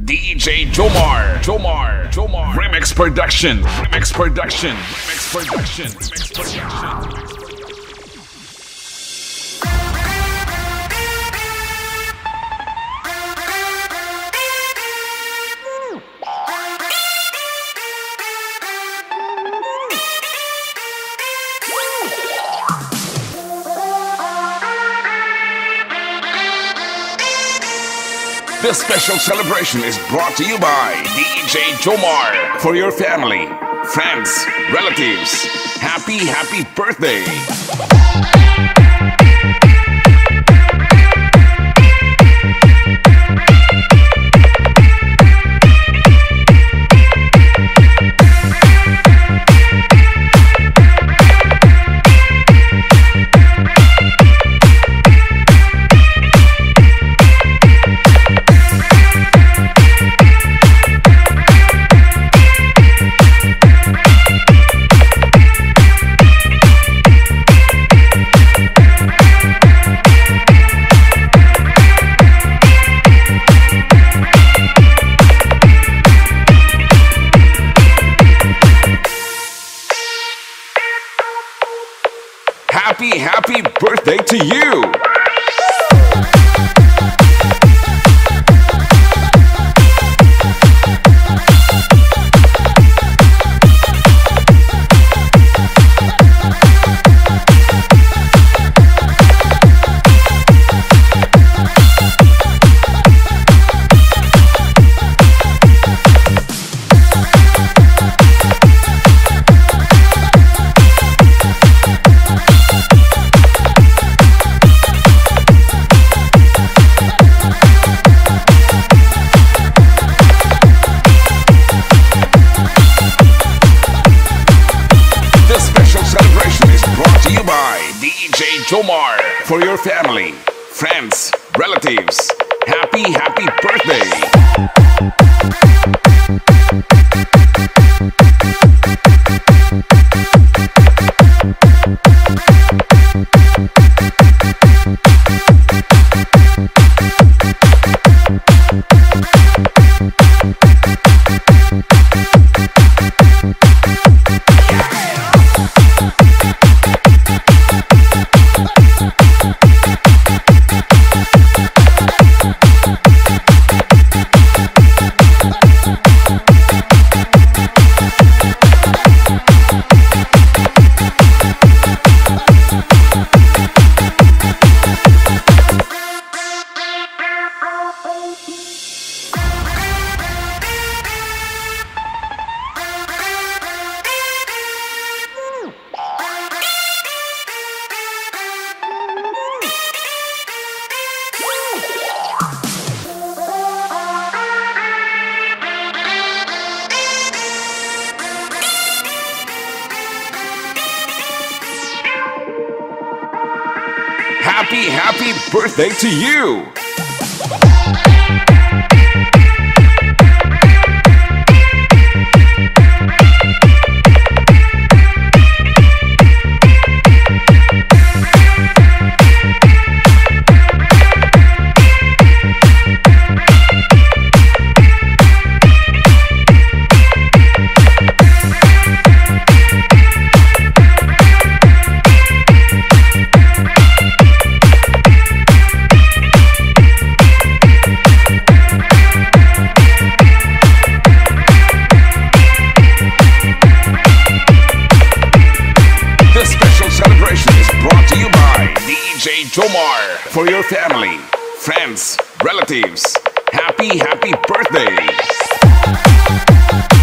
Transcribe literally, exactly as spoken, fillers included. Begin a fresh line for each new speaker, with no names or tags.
D J Jomar, Jomar, Jomar. Remix Production, Remix Production, Remix Production, Remix Production. This special celebration is brought to you by D J Jomar. For your family, friends, relatives, happy, happy birthday. Happy, happy birthday to you! D J Jomar. For your family, friends, relatives, happy, happy birthday. Happy, happy birthday to you! D J Jomar. For your family, friends, relatives, happy, happy birthday.